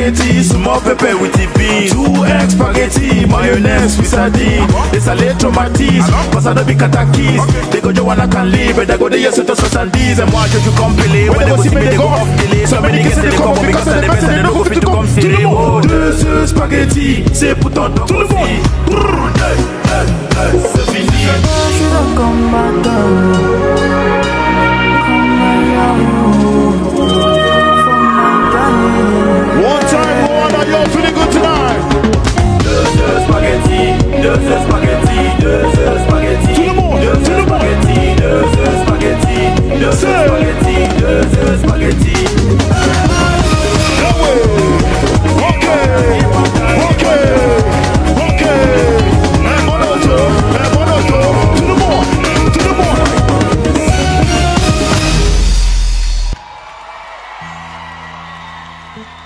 spaghetti, small pepper with the bean. 2 eggs spaghetti, mayonnaise with sardine. They salad tomatis, cause I don't be katakis. They go Joanna can live, but they go the yes to sauce and these. And why should you come play? When they go see me, they go off delay. So many guests they come because they're the best and they don't go fit to come see. Oh, 2 spaghetti, c'est pourtant dans tout le monde. C'est fini. Je suis un combattant. One time, one, are you feeling good tonight? 2 spaghetti, 2 spaghetti, 2 spaghetti. Tout le monde, tout le monde. 2 spaghetti, 2 spaghetti, 2 spaghetti. Okay.